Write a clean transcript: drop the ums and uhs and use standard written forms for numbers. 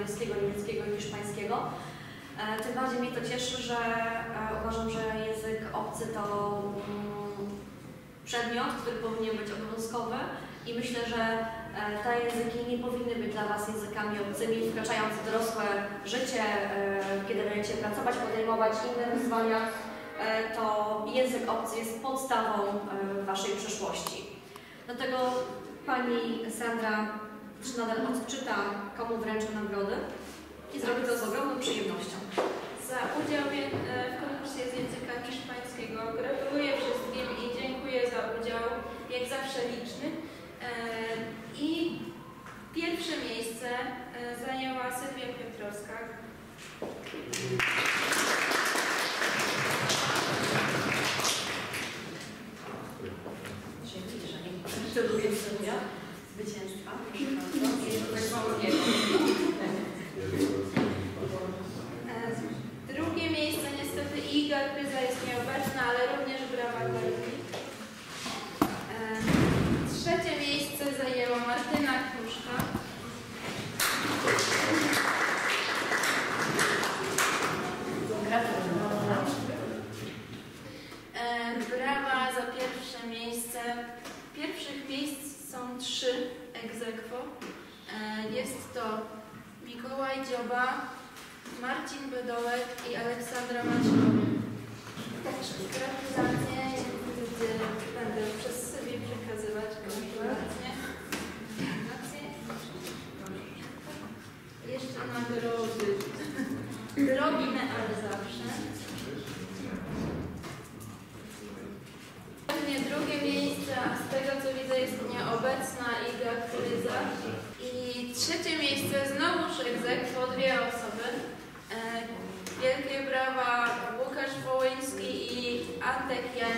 angielskiego, niemieckiego i hiszpańskiego. Tym bardziej mnie to cieszy, że uważam, że język obcy to przedmiot, który powinien być obowiązkowy i myślę, że te języki nie powinny być dla Was językami obcymi, wkraczając w dorosłe życie, kiedy będziecie pracować, podejmować inne wyzwania, to język obcy jest podstawą Waszej przyszłości. Dlatego Pani Sandra nadal odczyta, komu wręczę nagrody i zrobi to z ogromną przyjemnością. Za udział w konkursie z języka hiszpańskiego gratuluję wszystkim i dziękuję za udział, jak zawsze liczny. I pierwsze miejsce zajęła Sylwia Piotrowska. Gratuluję Sylwia zwycięstwa. Drugie miejsce niestety Iga Kryza jest nieobecna, ale również brawa dla Igi. Trzecie miejsce zajęła Martyna Kruszka. Brawa za pierwsze miejsce. Pierwszych miejsc są 3 ex aequo. Jest to Mikołaj Dzioba, Marcin Bedołek i Aleksandra Maciej. Także gratulacje. Będę przez sobie przekazywać gratulacje. Jeszcze nagrody. Drobne, ale zawsze. Drugie miejsce, a z tego co widzę jest nieobecna Iga Kryza. I trzecie miejsce znowuż ex aequo 2 osoby. Wielkie brawa Łukasz Wołyński i Antek Jaś.